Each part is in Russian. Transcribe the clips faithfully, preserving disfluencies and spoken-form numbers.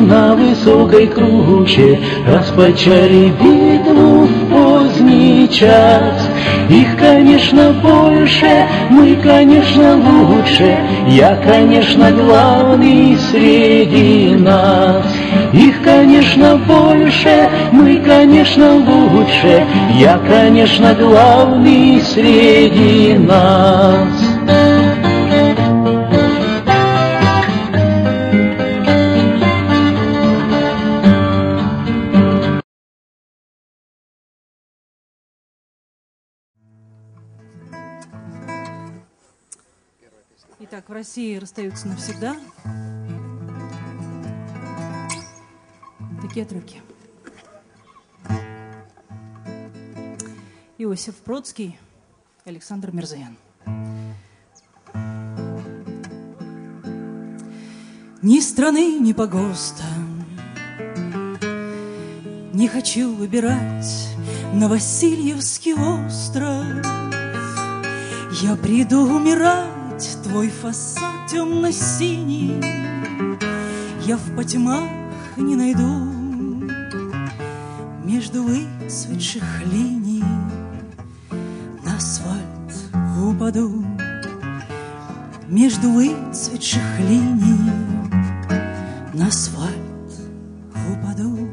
на высокой круче распочали битву в поздний час. Их, конечно, больше, мы, конечно, лучше, я, конечно, главный среди нас. Их, конечно, больше, мы, конечно, лучше, я, конечно, главный среди нас. Итак, в России расстаются навсегда такие отрывки. Иосиф Бродский, Александр Мирзоян. Ни страны, ни погоста не хочу выбирать на Васильевский остров. Я приду умирать, твой фасад темно-синий я в потьмах не найду. Между выцветших линий на асфальт упаду. Между выцветших линий на асфальт упаду.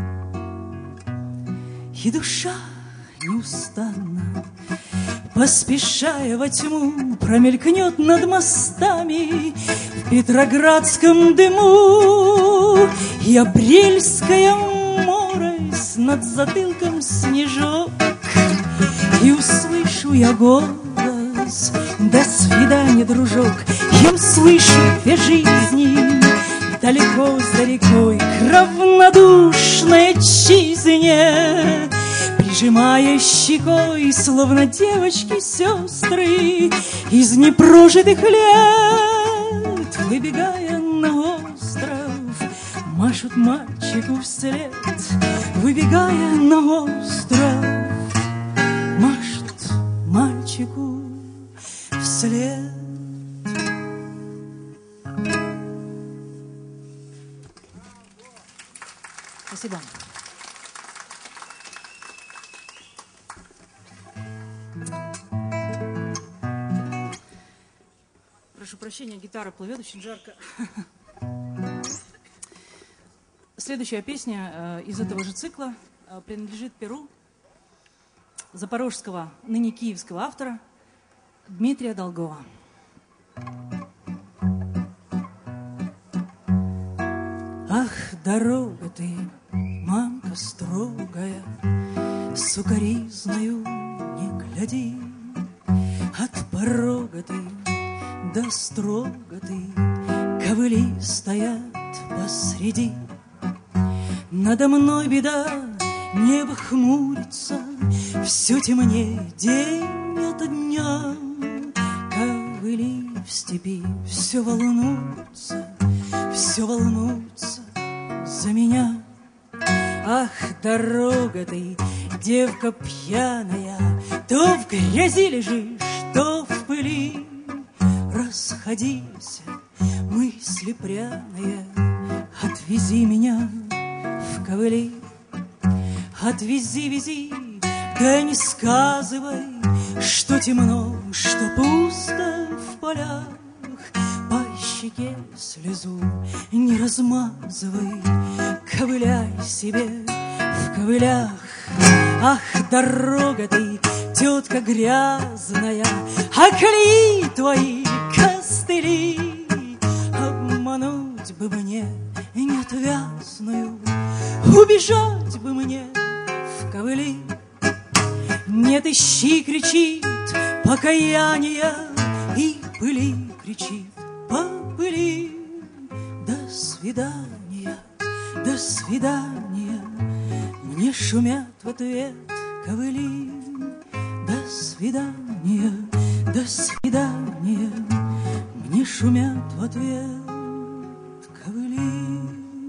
И душа неустанно, поспешая во тьму, промелькнет над мостами в петроградском дыму. И апрельская морось над затылком снежок. И услышу я голос: до свидания, дружок. Я услышу две жизни далеко за рекой к равнодушной отчизне, прижимая щекой, словно девочки-сестры из непрожитых лет, выбегая на остров, машут мальчику вслед, выбегая на остров, машут мальчику вслед. Спасибо. Прошу прощения, гитара плывет, очень жарко. Следующая песня э, из этого же цикла э, принадлежит перу запорожского, ныне киевского автора Дмитрия Долгова. Ах, дорога ты, мамка строгая, сукоризною не гляди, от порога ты да строго ты, ковыли стоят посреди. Надо мной беда, небо хмурится, все темнее день ото дня. Ковыли в степи все волнуются, все волнуются за меня. Ах, дорога ты, девка пьяная, то в грязи лежишь, то в пыли. Расходились мысли пряные, отвези меня в ковыли. Отвези, вези, да не сказывай, что темно, что пусто в полях. По щеке слезу не размазывай, ковыляй себе в ковылях. Ах, дорога ты, тетка грязная, а колеи твои костыли. Обмануть бы мне неотвязную, убежать бы мне в ковыли. Нет, ищи, кричит покаяние, и пыли кричит по пыли. До свидания, до свидания, мне шумят в ответ ковыли. До свидания, до свидания, мне шумят в ответ ковыли.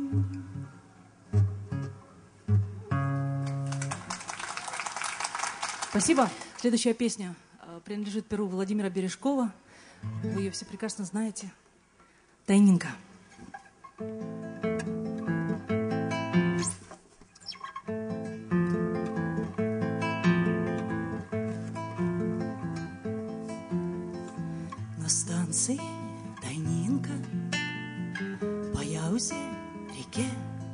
Спасибо. Следующая песня принадлежит перу Владимира Бережкова. Вы ее все прекрасно знаете. «Тайнинка». станции Тайнинка, по Яузе реке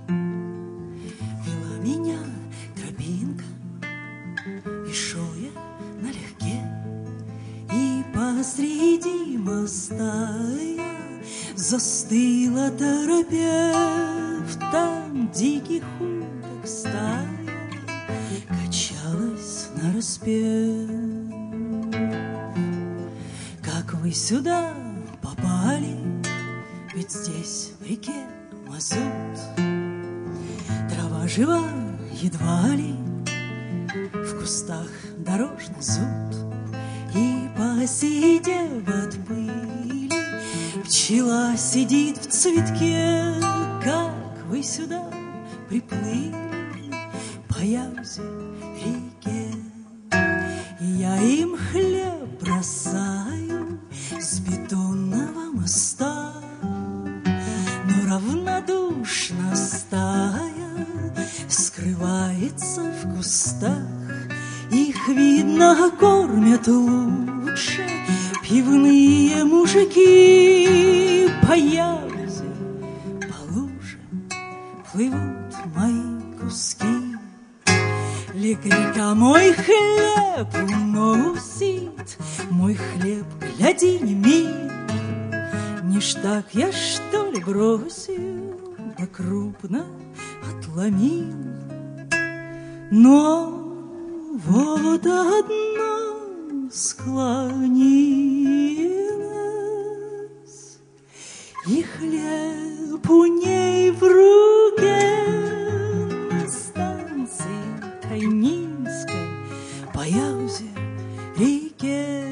вела меня тропинка, и шел я налегке, и посреди моста я застыла, торопев. Там диких уток стая качалась нараспев. Как вы сюда попали? Ведь здесь в реке мазут, трава жива едва ли, в кустах дорожный зуд. И посидев от пыли, пчела сидит в цветке. Как вы сюда приплыли по Яузе реке? И я им хлеб бросаю с бетонного моста, но равнодушно стая скрывается в кустах. Их, видно, кормят лучше пивные мужики. По Яузе, по луже плывут мои куски. Легрика мой хлеб уносит, мой хлеб, гляди, не мил. Ништяк я, что ли, бросил, да крупно отломил. Но вот одна склонилась, и хлеб у ней в руке. На станции Тайнинской по Яузе реке.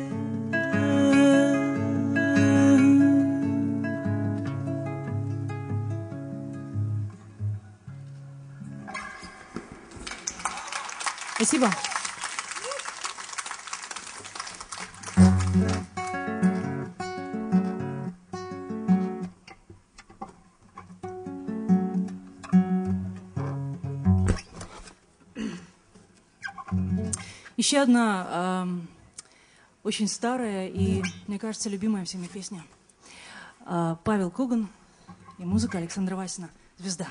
Спасибо. Еще одна э, очень старая и, мне кажется, любимая всеми песня. Э, Павел Коган и музыка Александра Васина «Звезда».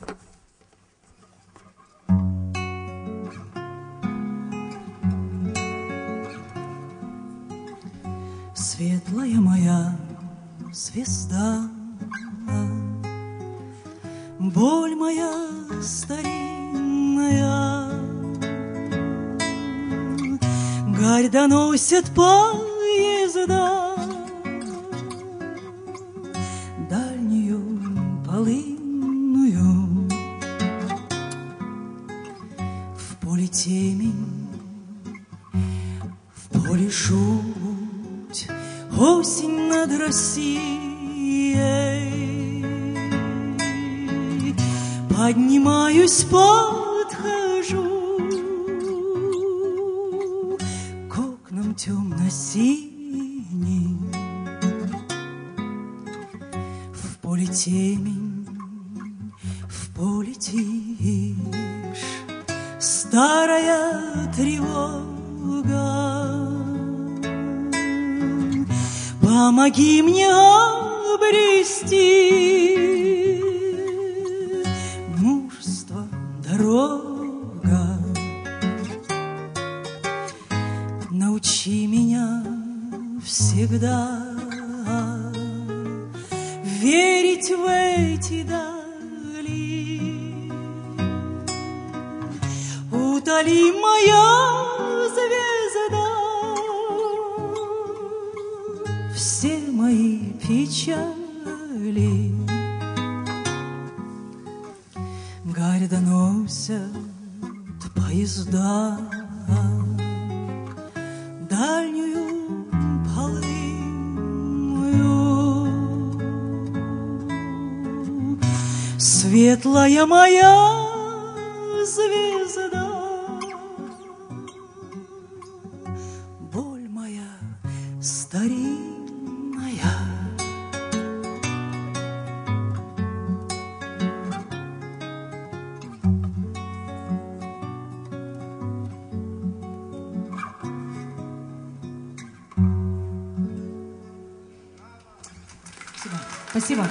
Светлая моя звезда, боль моя старинная, гарь доносит поезда, дальнюю полынную. В поле темень, в поле жуть, осень над Россией. Поднимаюсь, подхожу к окнам темно-синим. В поле темень, в поле тишь, старая тревога. Помоги мне обрести мужество, дорога. Научи меня всегда верить в эти дали. Утоли моя звезда все мои печали. Гарь доносят поезда, дальнюю полынную. Светлая моя звезда, боль моя старинная. Спасибо.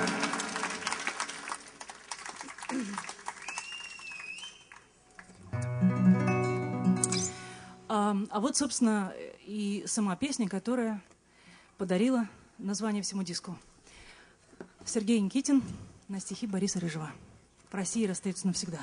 А, а вот, собственно, и сама песня, которая подарила название всему диску. Сергей Никитин на стихи Бориса Рыжего. В России расстаются навсегда.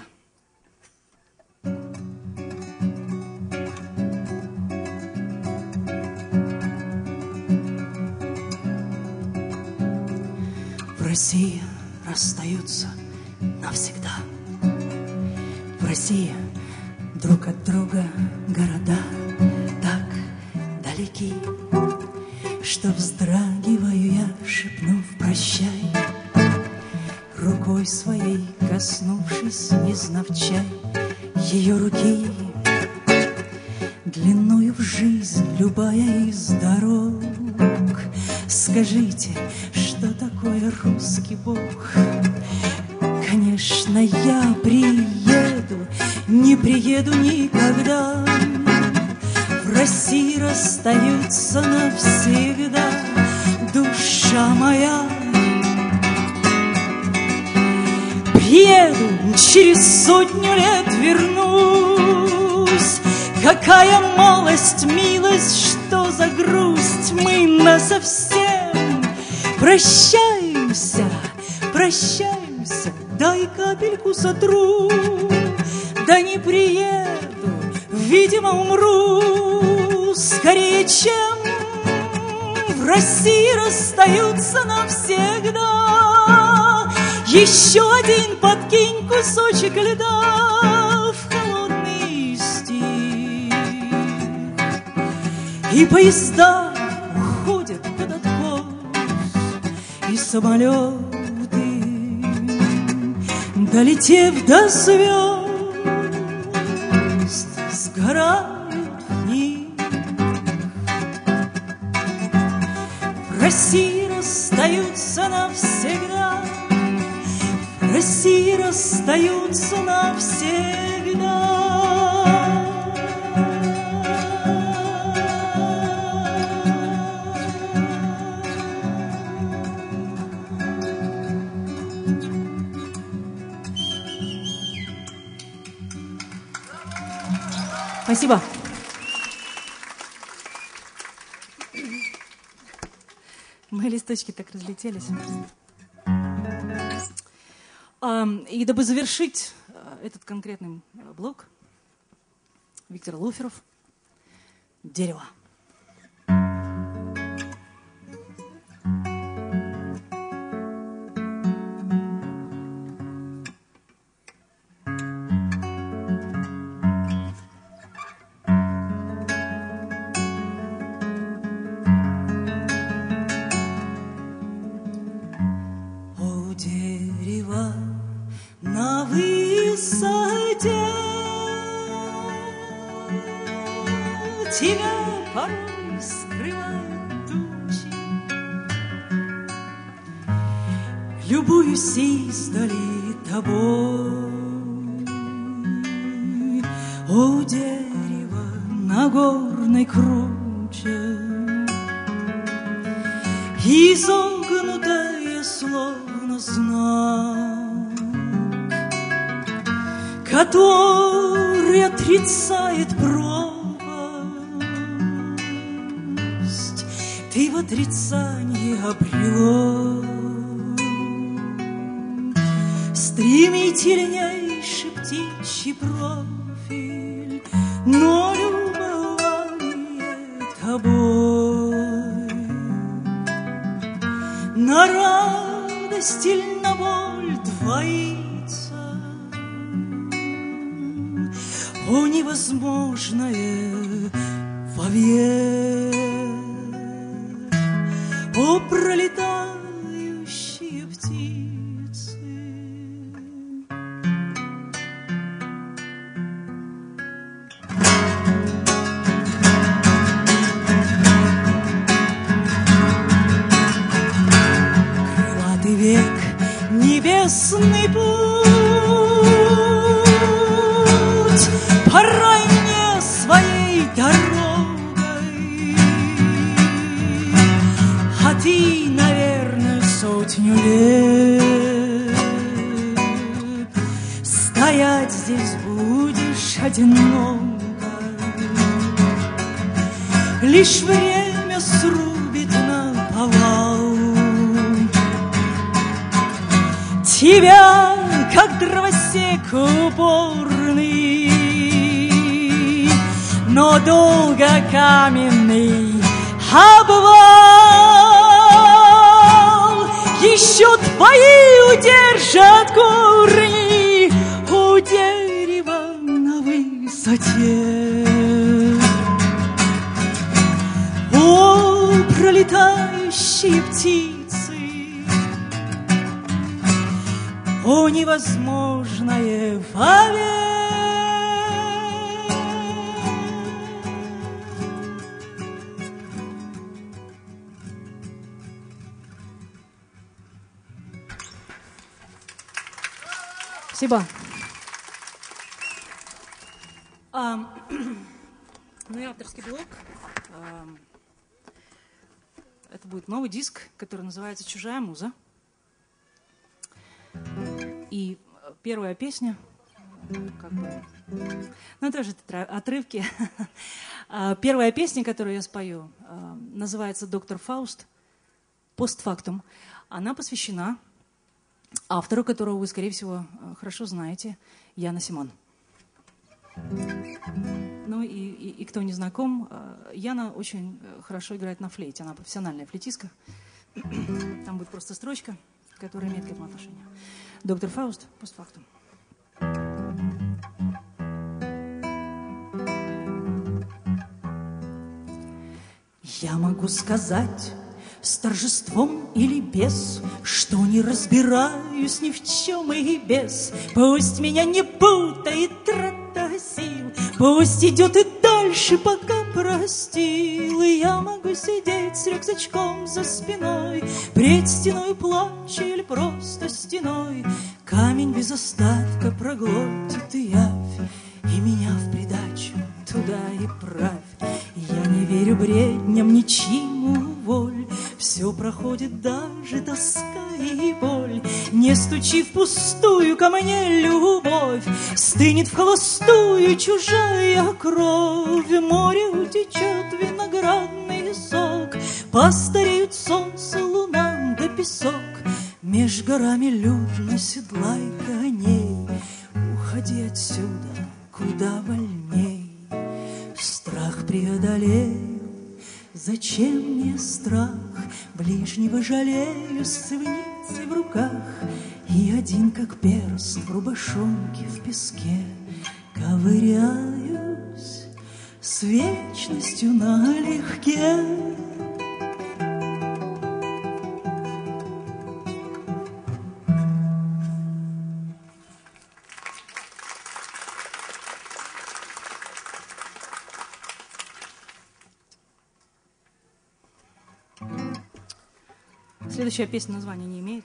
В России расстаются навсегда. В России друг от друга города так далеки, что вздрагиваю я, шепнув прощай, рукой своей коснувшись невзначай ее руки. Длиною в жизнь любая из дорог. Скажите, что такое русский Бог? Конечно, я приеду, не приеду никогда. В России расстаются навсегда, душа моя. Приеду, через сотню лет вернусь. Какая малость, милость, что за грусть. Мы насовсем прощаемся, прощаемся. Дай капельку сотру, да не приеду, видимо, умру скорее, чем в России расстаются навсегда. Еще один подкинь кусочек льда в холодный стих, и поезда уходят под откос, и самолеты, долетев до звезд, сгорают в них. В России расстаются навсегда, в России расстаются навсегда. Спасибо. Мои листочки так разлетелись. И дабы завершить этот конкретный блок, Виктор Луферов «Дерево». Тебя порой скрывают тучи. Любуюсь издали тобой. О, дерево на горной круче, изогнутое словно знак, который отрицает пропасть. Ты в отрицании обрело стремительнейший птичий профиль, но любование тобой на радость или на боль двоится. О, невозможное вовек, о, пролетающие птицы. Крылатый век, небесный путь, порой мне своей дорогой, а ты, наверное, сотню лет. Стоять здесь будешь одиноко, лишь время срубит наповал тебя, как дровосек упорный, но долго каменный обвал. Еще твои удержат корни у дерева на высоте. О, пролетающие птицы, о, невозможное вовек. Спасибо. А, ну и авторский блок. А, это будет новый диск, который называется «Чужая муза». И первая песня, как бы, ну тоже отрывки. Первая песня, которую я спою, называется «Доктор Фауст. Постфактум». Она посвящена автору, которого вы, скорее всего, хорошо знаете, Яна Симон. Ну и, и, и кто не знаком, Яна очень хорошо играет на флейте. Она профессиональная флейтистка. Там будет просто строчка, которая имеет к этому отношение. Доктор Фауст, постфактум. Я могу сказать с торжеством или без, что не разбираюсь ни в чем и без. Пусть меня не путает трата сил, пусть идет и дальше, пока простил. И я могу сидеть с рюкзачком за спиной, пред стеной плача или просто стеной. Камень без остатка проглотит и явь, и меня в придачу туда и правь. Я не верю бредням, ничему воль, все проходит, даже тоска и боль. Не стучи впустую ко мне, любовь, стынет в холостую чужая кровь. В море утечет виноградный сок, постареют солнце, луна да песок. Меж горами людно седлай коней, уходи отсюда куда вольней. Страх преодолею, зачем мне страх? Ближнего жалею с цивницей в руках, и один, как перст в рубашонке в песке, ковыряюсь с вечностью налегке. Следующая песня названия не имеет.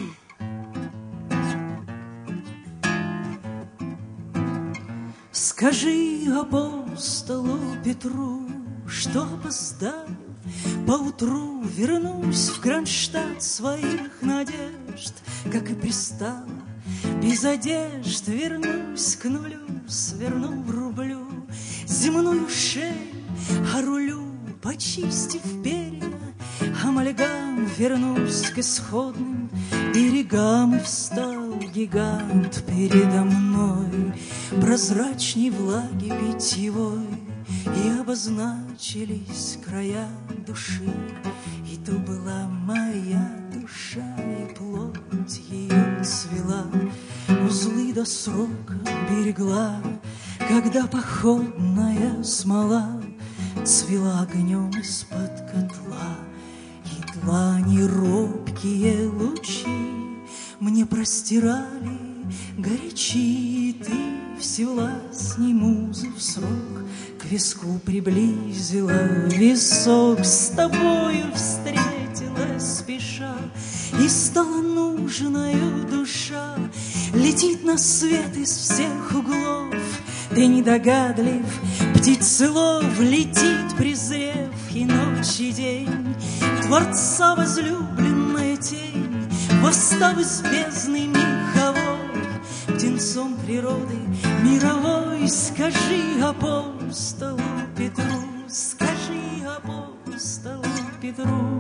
Скажи апостолу Петру, что опоздал, поутру вернусь в Кронштадт своих надежд, как и пристало, без одежд вернусь к нулю, сверну в рублю земную шею, а рулю, почистив перья, амальгам, вернусь к исходным берегам. И встал гигант передо мной, прозрачней влаги питьевой, и обозначились края души. И то была моя душа, и плоть ее цвела, узлы до срока берегла, когда походная смола цвела огнем из-под котла. И длани робкие лучи мне простирали горячи, ты всевластней музы в срок к виску приблизила висок, с тобою встретилась спеша, и стала нужною душа. Летит на свет из всех углов, ты недогадлив, птицелов, летит, презрев и ночь, и день, Творца возлюбленная тень, восстав из бездны меховой, птенцом природы мировой. Скажи апостолу Петру, скажи апостолу Петру.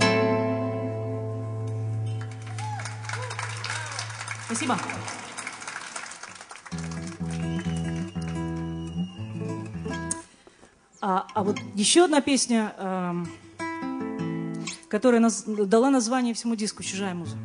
Спасибо. А, а вот еще одна песня, э, которая нас, дала название всему диску «Чужая муза».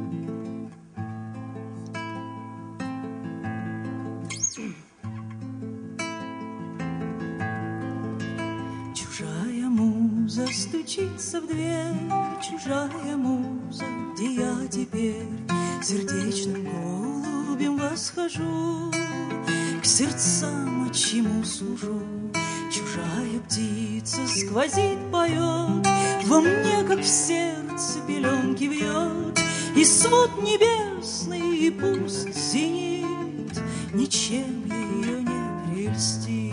Чужая муза стучится в дверь, чужая муза, где я теперь сердечным голубем восхожу, к сердцам, от чему служу. Чужая птица сквозит, поет, во мне, как в сердце, пеленки вьет, и свод небесный, и пуст зенит, ничем ее не прельстит.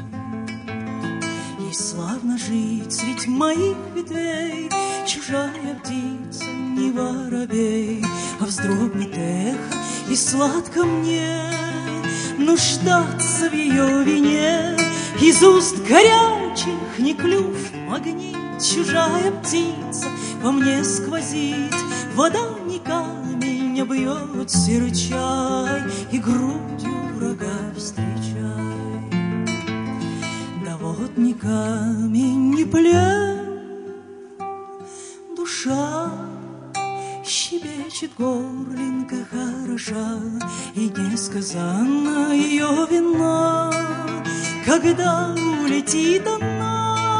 Ей славно жить средь моих ветвей, чужая птица, не воробей, а вздрогнет эхо, и сладко мне нуждаться в ее вине. Из уст горячих не клюв магнит, чужая птица во мне сквозит, вода не камень, а бьет серчай, и грудью врага встречай. Да вот ни камень, ни плен, душа щебечет, горлинка хороша, и несказанно ее вина, когда улетит она.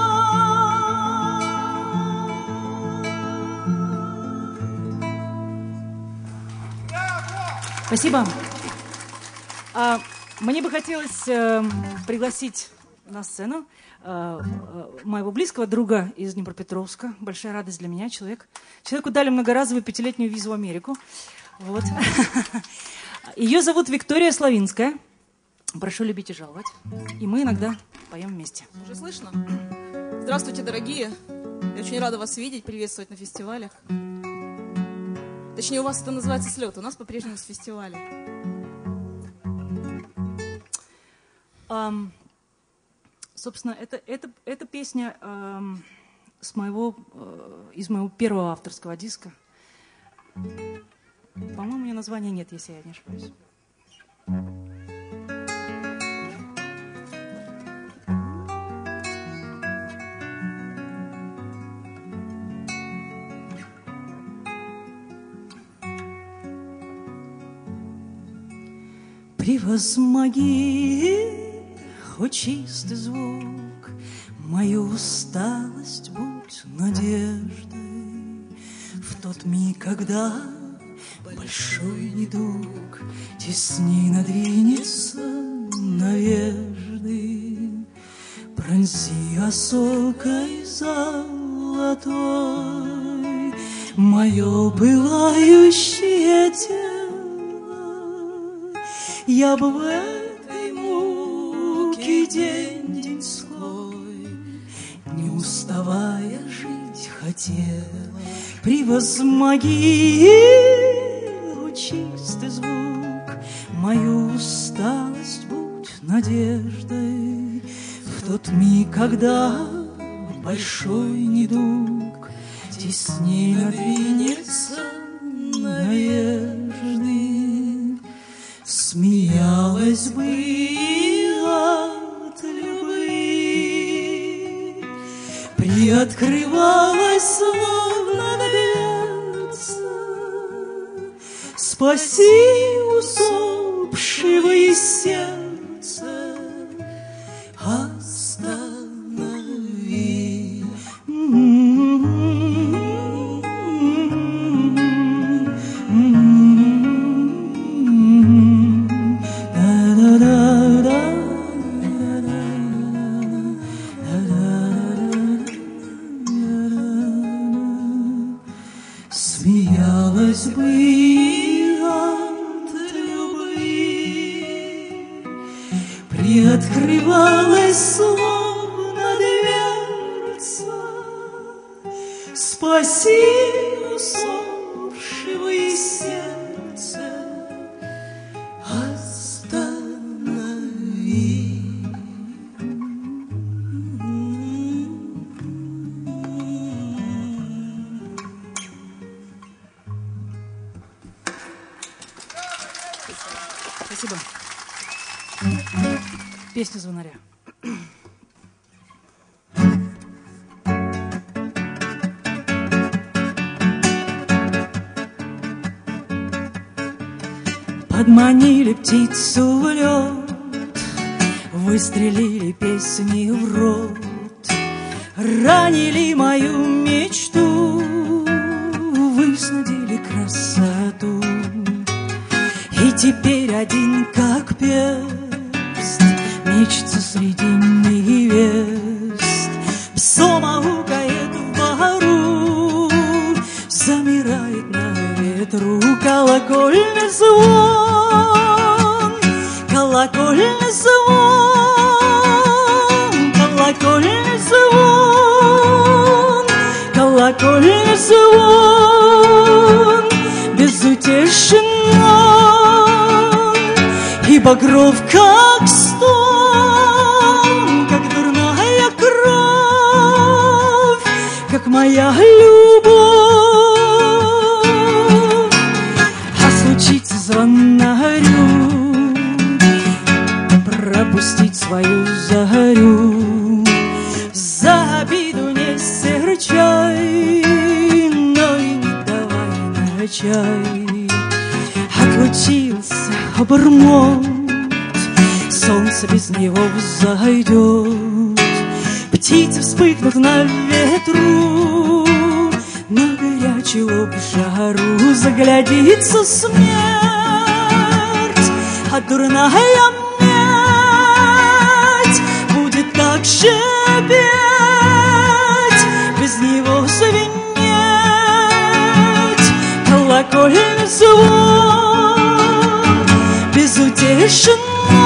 Спасибо. А, мне бы хотелось э, пригласить на сцену э, э, моего близкого друга из Днепропетровска. Большая радость для меня. Человек. Человеку дали многоразовую пятилетнюю визу в Америку. Вот. Ее зовут Виктория Славинская. Прошу любить и жаловать. И мы иногда поем вместе. Уже слышно? Здравствуйте, дорогие. Я очень рада вас видеть, приветствовать на фестивалях. Точнее, у вас это называется слет, у нас по-прежнему с фестиваля. Um, собственно, это, это, эта песня um, с моего, uh, из моего первого авторского диска. По-моему, у нее названия нет, если я не ошибаюсь. Превозмоги, хоть чистый звук, мою усталость будь надеждой. В тот миг, когда большой недуг тесней надвинется надежды, пронзи осокой золотой мое пылающее тело. Я бы в этой муке день деньской, не уставая жить хотела. Превозмоги, чистый звук, мою усталость будь надеждой. В тот миг, когда большой недуг тесней надвинется надежды, смеялась бы от любви, приоткрывалась словно дверца. Спаси усопшего из сердца, останови. Смеялась бы от любви, приоткрывалась словно дверца. Спаси усопшего из и сердце останови. Спасибо. Песня звонаря. Подманили птицу в лед, выстрелили песни в рот, ранили мою мечту, высадили красоту. И теперь один, как перст, мечется среди невест. Псом аукает в бару, замирает на ветру колокольный звон, колокольный звон, колокольный звон, колокольный звон, безутешен и багров, как стон, как дурная кровь, как моя любовь. А случится звонарю пропустить свою зарю, за обиду не серчай, но и не давай на чай. Отлучился обормот, солнце без него взойдет, птицы вспыхнут на ветру, на горячий лоб жару заглядится смерть, а дурная медь будет так шипеть, без него звенеть колокольный звон, безутешен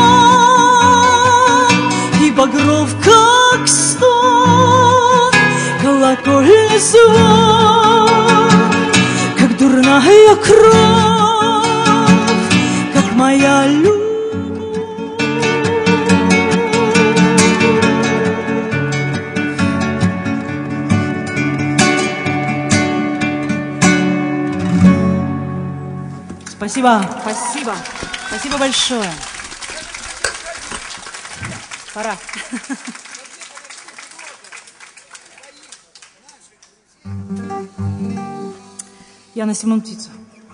и багров, как стон, колокольный звон, как дурная кровь, как моя любовь. Спасибо, спасибо, спасибо большое. Пора. Яна Симон-Птица.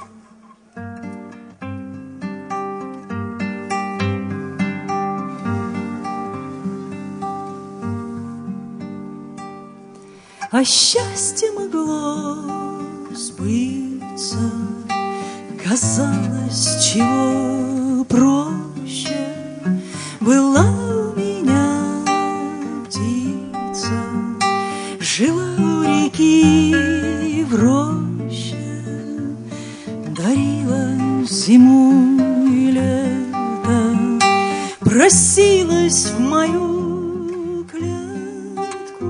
А счастье могло сбыться, казалось, чего проще. Была у меня птица, жила у реки в роще, дарила зиму и лето, просилась в мою клетку,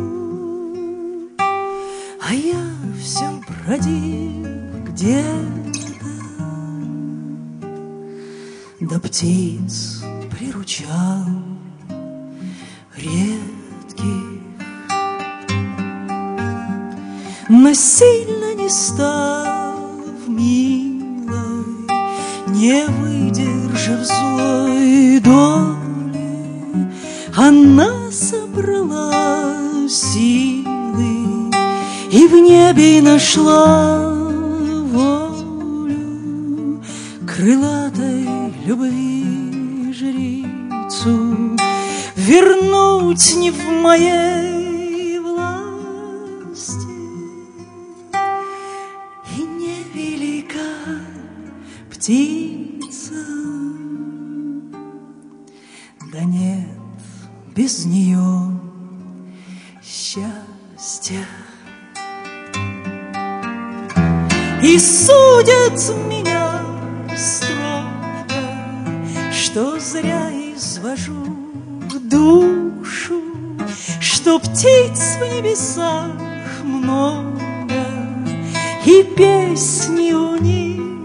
а я все бродил где-то, да птиц приручал редких, но сильно не став милой, не выдержав злой доли, она собрала силы и в небе нашла волю крылатой любви жрицу, вернуть не в моей власти, и невелика птица, да нет без нее счастья. И судят меня строго, что зря извожу душу, что птиц в небесах много, и песни у них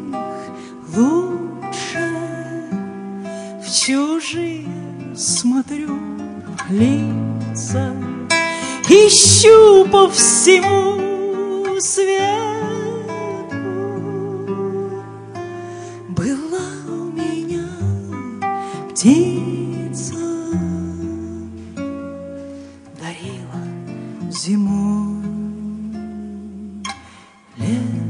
смотрю лица, ищу по всему свету. Была у меня птица, дарила зимой лето.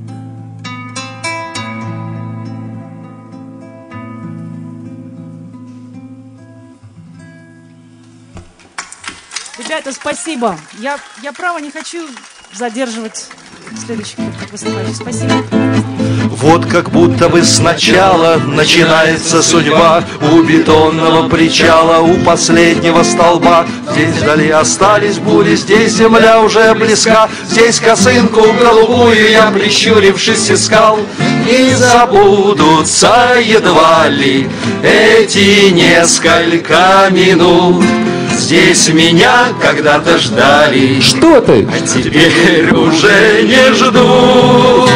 Ребята, спасибо. Я, я право не хочу задерживать следующих выступающих. Спасибо. Вот как будто бы сначала начинается судьба у бетонного причала, у последнего столба. Здесь вдали остались бури, здесь земля уже близка. Здесь косынку голубую я, прищурившись, искал. Не забудутся едва ли эти несколько минут. Здесь меня когда-то ждали. Что ты? А теперь уже не ждут.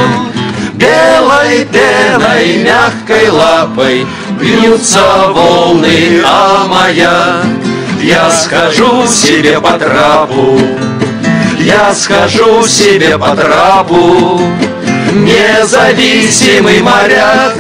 Белой пеной, мягкой лапой бьются волны, а моя. Я схожу себе по трапу, я схожу себе по трапу. Независимый моряк,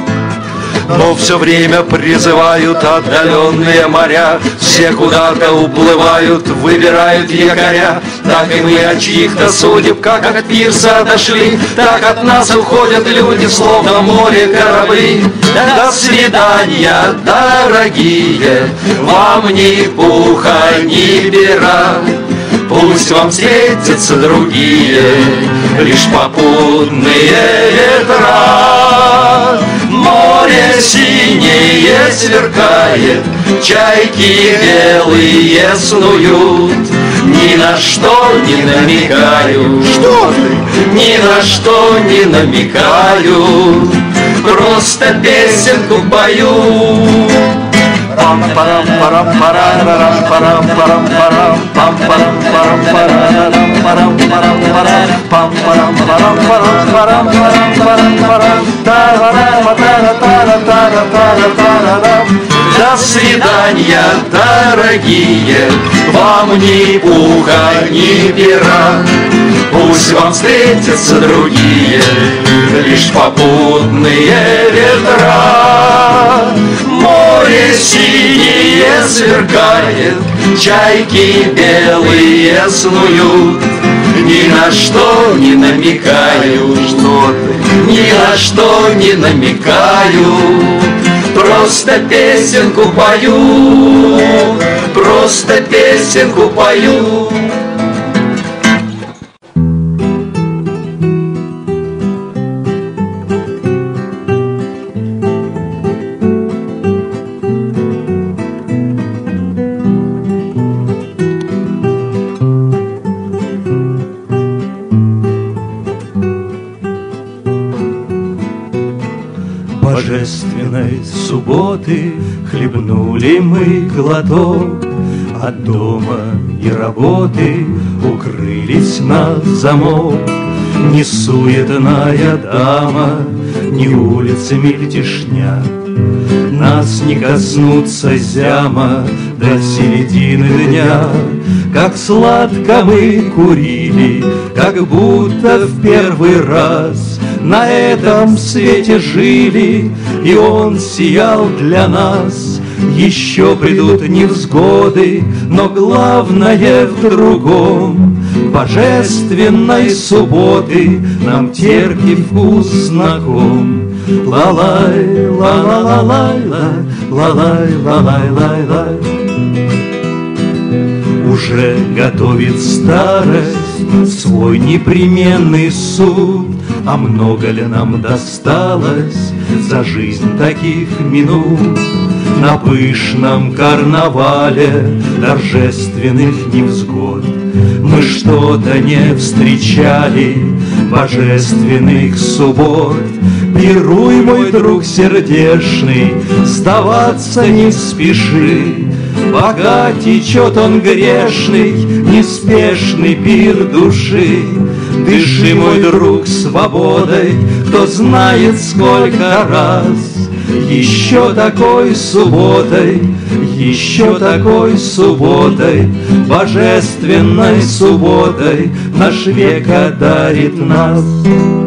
но все время призывают отдаленные моря. Все куда-то уплывают, выбирают якоря. Так и мы от чьих-то судеб, как от пирса отошли, так от нас уходят люди, словно море корабли. До свидания, дорогие, вам ни пуха, ни пера. Пусть вам встретятся другие, лишь попутные ветра. Море синее сверкает, чайки белые снуют. Ни на что не намекаю, что ты? Ни на что не намекаю, просто песенку пою. Пам парам парам парам парам парам парам пам парам парам парам парам парам парам пам парам парам парам парам парам парам парам тарарам тарара тарара тарара тарара. До свидания, дорогие, вам ни пуха, ни пера. Пусть вам встретятся другие, лишь попутные ветра. Море синее сверкает, чайки белые снуют. Ни на что не намекаю, что ты, ни на что не намекаю, просто песенку пою, просто песенку пою. Божественной субботы хлебнули мы глоток, от дома и работы укрылись на замок. Ни суетная дама, ни улицы мельтешня нас не коснутся зяма до середины дня. Как сладко мы курили, как будто в первый раз на этом свете жили, и он сиял для нас. Еще придут невзгоды, но главное в другом. Божественной субботы нам терпкий вкус знаком. Ла-лай, ла-ла-ла-лай-ла, ла-лай, ла-лай-лай-лай. Уже готовит старость свой непременный суд. А много ли нам досталось за жизнь таких минут? На пышном карнавале торжественных невзгод мы что-то не встречали, божественных суббот. Пируй, мой друг сердечный, сдаваться не спеши, пока течет он грешный, неспешный пир души. Дыши, мой друг, свободой, кто знает, сколько раз еще такой субботой, еще такой субботой, божественной субботой наш век одарит нас.